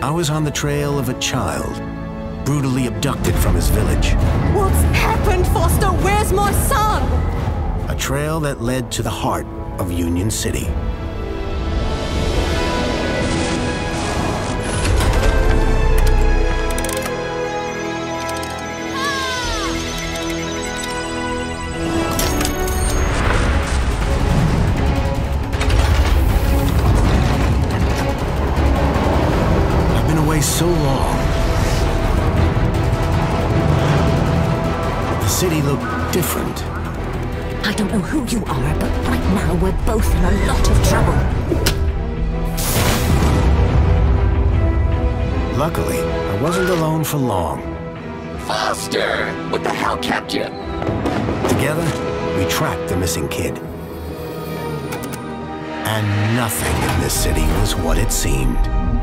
I was on the trail of a child, brutally abducted from his village. What's happened, Foster? Where's my son? A trail that led to the heart of Union City. So long. The city looked different. I don't know who you are, but right now we're both in a lot of trouble. Luckily, I wasn't alone for long. Foster! What the hell kept you? Together, we tracked the missing kid. And nothing in this city was what it seemed.